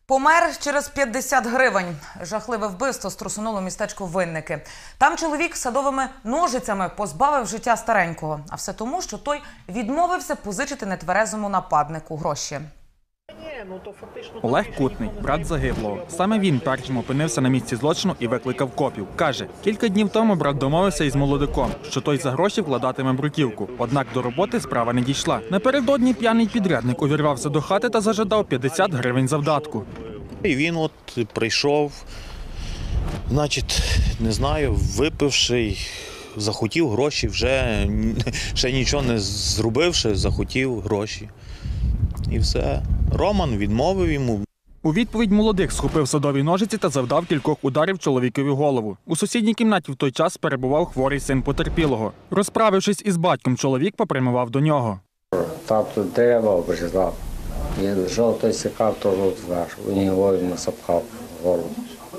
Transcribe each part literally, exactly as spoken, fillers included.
Помер через п'ятдесят гривень. Жахливе вбивство струсунуло містечко Винники. Там чоловік садовими ножицями позбавив життя старенького. А все тому, що той відмовився позичити нетверезому нападнику гроші. Олег Кутний, брат загиблого. Саме він першим опинився на місці злочину і викликав копів. Каже, кілька днів тому брат домовився із молодиком, що той за гроші вкладатиме бруківку. Однак до роботи справа не дійшла. Напередодні п'яний підрядник увірвався до хати та зажадав п'ятдесят гривень завдатку. І він от прийшов, значить, не знаю, випивши, захотів гроші, вже ще нічого не зробивши, захотів гроші. І все. Роман відмовив йому. У відповідь молодик схопив садові ножиці та завдав кількох ударів чоловікові в голову. У сусідній кімнаті в той час перебував хворий син потерпілого. Розправившись із батьком, чоловік попрямував до нього. Тату дерева обрізав. І жовтий сікав, то жовтий знаш. У нього йому сапкав голову.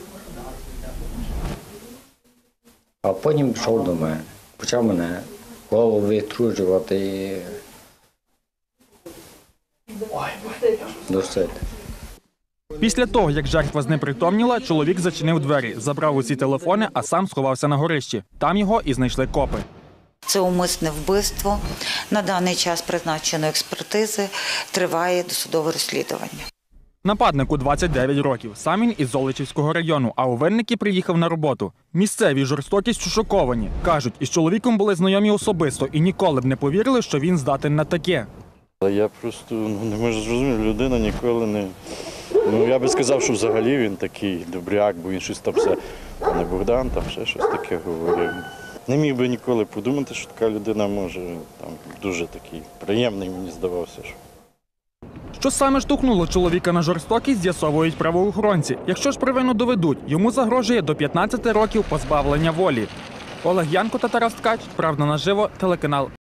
А потім пішов до мене. Почав мене голову відтруджувати і досить. Після того, як жертва знепритомніла, чоловік зачинив двері, забрав усі телефони, а сам сховався на горищі. Там його і знайшли копи. Це умисне вбивство. На даний час призначено експертизи, триває досудове розслідування. Нападнику двадцять дев'ять років. Сам він із Золочівського району, а у Винники приїхав на роботу. Місцеві жорстокістю шоковані. Кажуть, із чоловіком були знайомі особисто і ніколи б не повірили, що він здатен на таке. Я просто ну, не можу зрозуміти, людина ніколи не... Ну, я би сказав, що взагалі він такий добряк, бо він щось там все, пане Богдан, там ще щось таке говорив. Не міг би ніколи подумати, що така людина може, там, дуже такий приємний, мені здавався. Що... Що саме штовхнуло чоловіка на жорстокість, з'ясовують правоохоронці. Якщо ж провину доведуть, йому загрожує до п'ятнадцяти років позбавлення волі. Олег Янко та Тарас Ткач, Правда наживо, телеканал